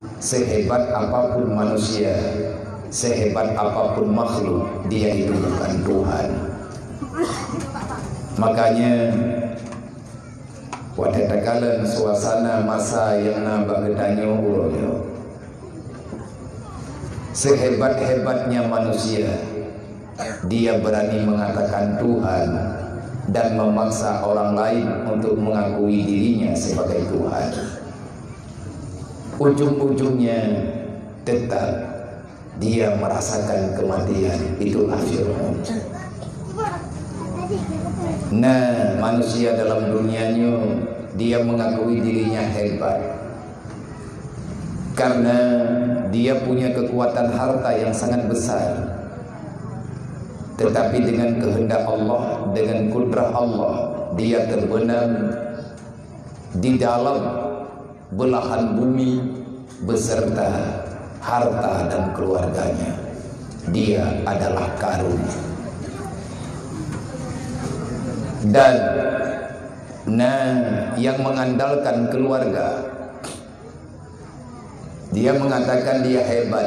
Sehebat apapun manusia, sehebat apapun makhluk, dia itu bukan Tuhan. Makanya pada takalan suasana masa yang nambah getanyo uroyo, sehebat-hebatnya manusia, dia berani mengatakan Tuhan dan memaksa orang lain untuk mengakui dirinya sebagai Tuhan. Ujung-ujungnya tetap dia merasakan kematian. Itulah Fir'aun. Nah, manusia dalam dunianya dia mengakui dirinya hebat karena dia punya kekuatan harta yang sangat besar. Tetapi dengan kehendak Allah, dengan kudrah Allah, dia terbenam di dalam belahan bumi beserta harta dan keluarganya. Dia adalah Qarun. Dan yang mengandalkan keluarga, dia mengatakan dia hebat.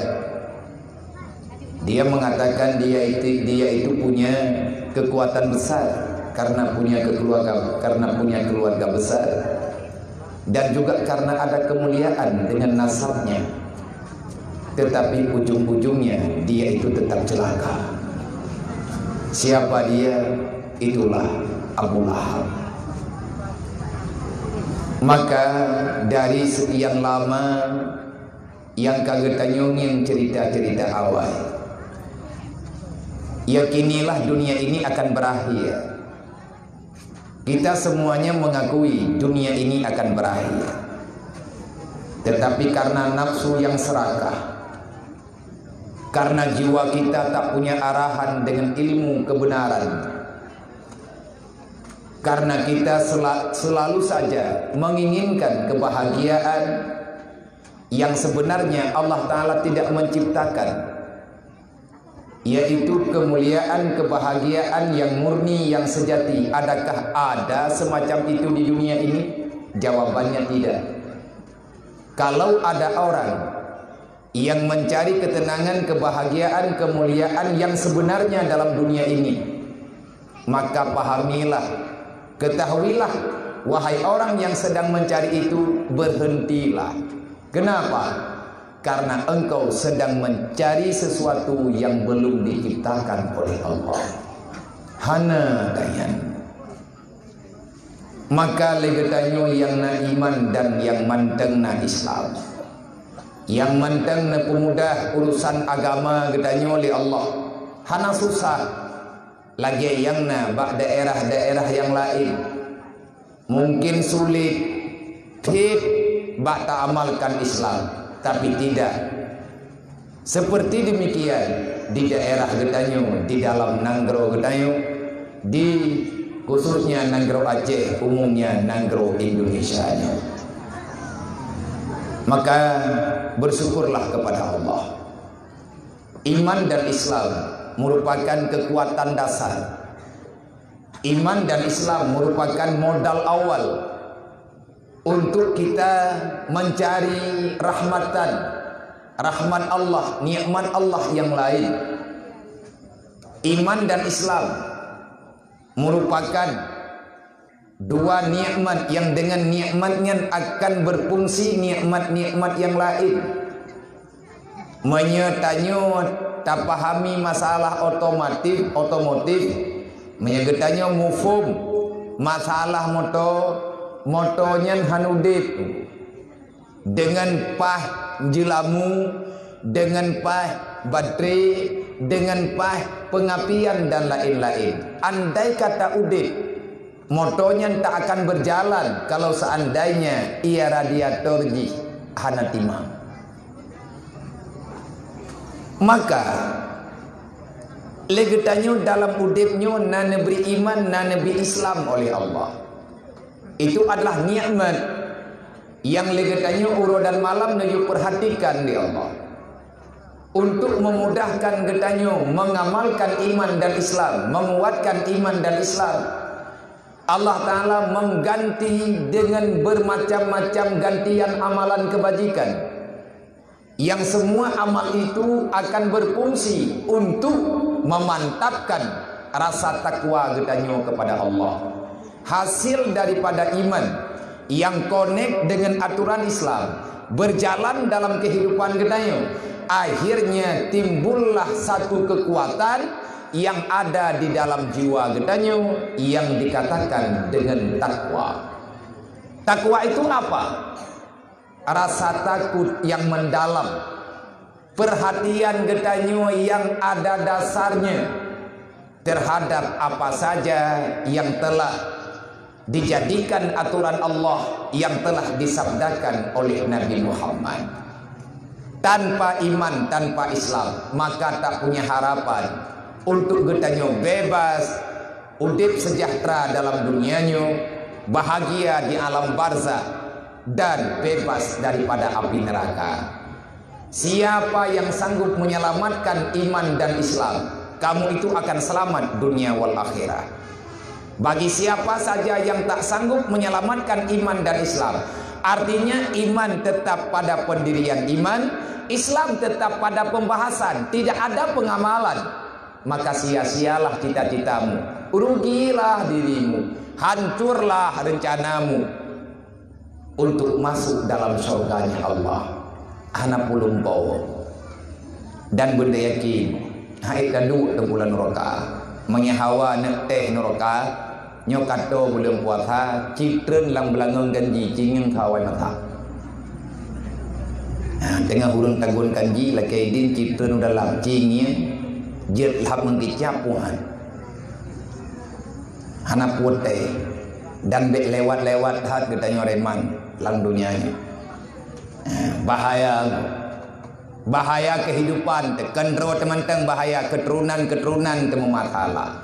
Dia mengatakan dia itu punya kekuatan besar karena punya keluarga besar, dan juga karena ada kemuliaan dengan nasabnya. Tetapi ujung-ujungnya dia itu tetap celaka. Siapa dia? Itulah Abu Lahab. Maka dari sekian lama yang kaget tanyongin cerita-cerita awal, yakinilah dunia ini akan berakhir. Kita semuanya mengakui dunia ini akan berakhir. Tetapi karena nafsu yang serakah, karena jiwa kita tak punya arahan dengan ilmu kebenaran, karena kita selalu saja menginginkan kebahagiaan yang sebenarnya Allah Ta'ala tidak menciptakan, yaitu kemuliaan, kebahagiaan yang murni, yang sejati. Adakah ada semacam itu di dunia ini? Jawabannya tidak. Kalau ada orang yang mencari ketenangan, kebahagiaan, kemuliaan yang sebenarnya dalam dunia ini, maka pahamilah, ketahuilah, wahai orang yang sedang mencari itu, berhentilah. Kenapa? Karena engkau sedang mencari sesuatu yang belum diciptakan oleh Allah. Hana dayan. Maka legetanyo yang na iman dan yang manteng na Islam, yang manteng na pemudah urusan agama getanyo oleh Allah. Hana susah lagi yang na bak daerah-daerah yang lain mungkin sulit tip bak tak amalkan Islam, tapi tidak seperti demikian di daerah getanyo, di dalam Nanggro getanyo, di khususnya Nanggro Aceh, umumnya Nanggro Indonesia. Maka bersyukurlah kepada Allah. Iman dan Islam merupakan kekuatan dasar. Iman dan Islam merupakan modal awal untuk kita mencari rahmat Allah, nikmat Allah yang lain. Iman dan Islam merupakan dua nikmat yang dengan nikmatnya akan berfungsi nikmat-nikmat yang lain. Menyetanyo tak pahami masalah otomotif, menyegetanyo mufum masalah motonya hanudip dengan pah jelamu, dengan pah baterai, dengan pah pengapian dan lain-lain. Andai kata udip, motonya tak akan berjalan kalau seandainya ia radiator ji hanatima. Maka legetanyo dalam udipnyo na neberi iman, na neberi Islam oleh Allah. Itu adalah nikmat yang legetanyo uro dan malam menuju perhatikan di Allah untuk memudahkan getanyo mengamalkan iman dan Islam, menguatkan iman dan Islam. Allah Ta'ala mengganti dengan bermacam-macam gantian amalan kebajikan yang semua amal itu akan berfungsi untuk memantapkan rasa takwa getanyo kepada Allah. Hasil daripada iman yang connect dengan aturan Islam, berjalan dalam kehidupan getanyo, akhirnya timbullah satu kekuatan yang ada di dalam jiwa getanyo yang dikatakan dengan takwa. Takwa itu apa? Rasa takut yang mendalam, perhatian getanyo yang ada dasarnya terhadap apa saja yang telah dijadikan aturan Allah, yang telah disabdakan oleh Nabi Muhammad. Tanpa iman, tanpa Islam, maka tak punya harapan untuk getanyo bebas, udip sejahtera dalam dunianyo, bahagia di alam barzakh, dan bebas daripada api neraka. Siapa yang sanggup menyelamatkan iman dan Islam, kamu itu akan selamat dunia wal akhirah. Bagi siapa saja yang tak sanggup menyelamatkan iman dan Islam, artinya iman tetap pada pendirian iman, Islam tetap pada pembahasan, tidak ada pengamalan, maka sia-sialah cita-citamu, rugilah dirimu, hancurlah rencanamu untuk masuk dalam surganya Allah. Anak pulung bawa dan benda yakin hai kadu te bulan neraka menyahawa nak teh neraka nyokato bulan puasa citren lang belangeng ganji cingeng kawai mata. Tengah hurung tagun kanji lakai din citren dalam cingnya jet lahap mengkicapuan anak putih dan bek lewat-lewat hat getanya reman lang dunianya. Bahaya kehidupan kendro teman-teman, bahaya keturunan temu masalah.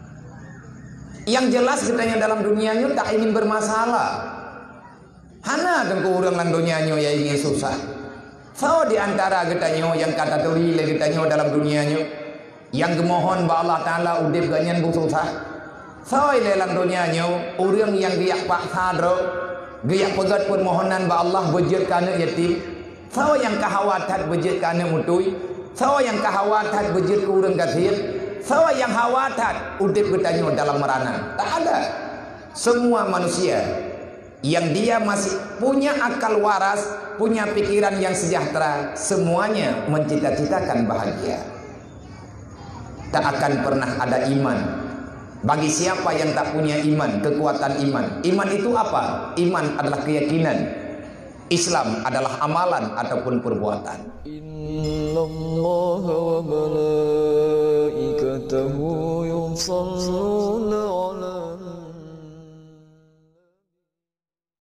Yang jelas kitanya dalam dunianya tak ingin bermasalah. Hana tengku urang lang dunianya yang ingin susah. So di antara kitanya yang kata tuli kitanya dalam dunianya yang gemohon ba Allah Taala udip ganyan bu susah. So dalam dunianya urang yang dia paksa dro giyak pegat permohonan ba Allah bejir kana yatim, sawa yang kahawatan bejir kana mutui, sawa yang kahawatan bejir ke urang kasir, sawa yang hawatan udip getanyo dalam merana. Tak ada. Semua manusia yang dia masih punya akal waras, punya pikiran yang sejahtera, semuanya mencita-citakan bahagia. Tak akan pernah ada iman bagi siapa yang tak punya iman, kekuatan iman. Iman itu apa? Iman adalah keyakinan. Islam adalah amalan ataupun perbuatan. Innallaha wa malaikatahu yusalluna